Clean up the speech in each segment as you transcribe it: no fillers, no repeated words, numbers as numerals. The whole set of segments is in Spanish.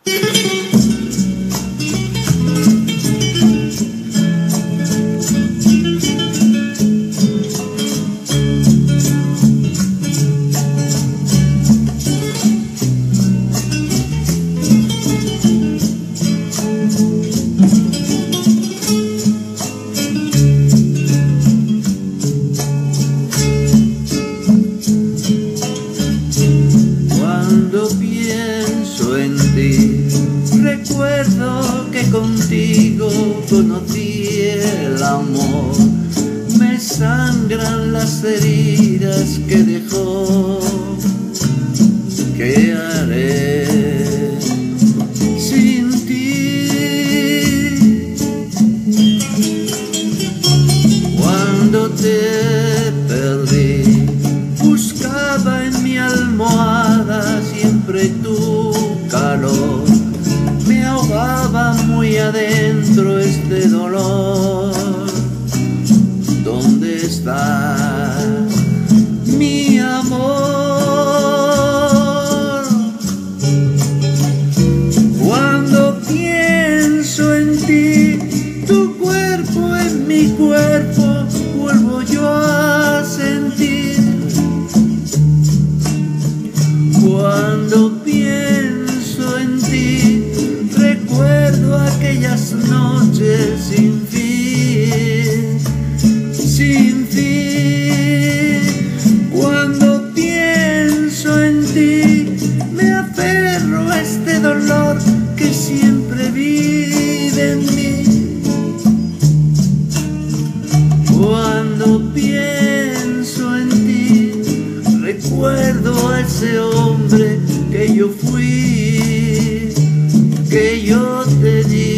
Recuerdo que contigo conocí el amor. Me sangran las heridas que dejó. ¿Qué haré sin ti? Cuando te perdí, buscaba en mi almohada siempre tu calor. Me ahogaba muy adentro este dolor. ¿Dónde estás, mi amor? Cuando pienso en ti, tu cuerpo en mi cuerpo, vuelvo yo a sentir. Cuando pienso en ti, recuerdo aquellas noches sin fin, sin fin. Cuando pienso en ti, me aferro a este dolor que siempre vive en mí. Cuando pienso en ti, recuerdo a ese hombre que yo fui, que yo te di.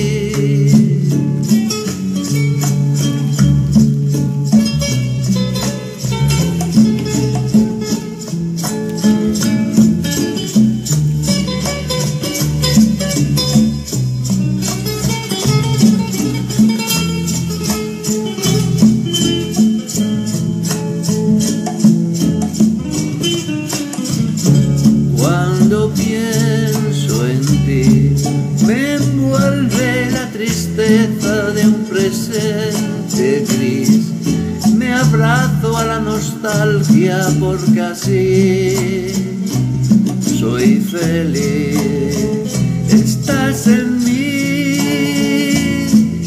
Cuando pienso en ti, me envuelve la tristeza de un presente gris. Me abrazo a la nostalgia porque así soy feliz. Estás en mí.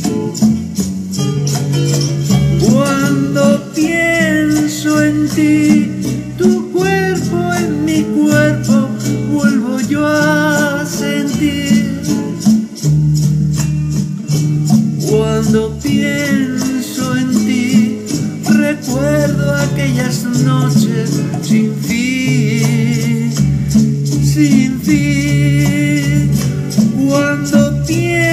Cuando pienso en ti, tu cuerpo en mi cuerpo, vuelvo yo a sentir. Cuando pienso en ti, recuerdo aquellas noches sin fin, sin fin. Cuando pienso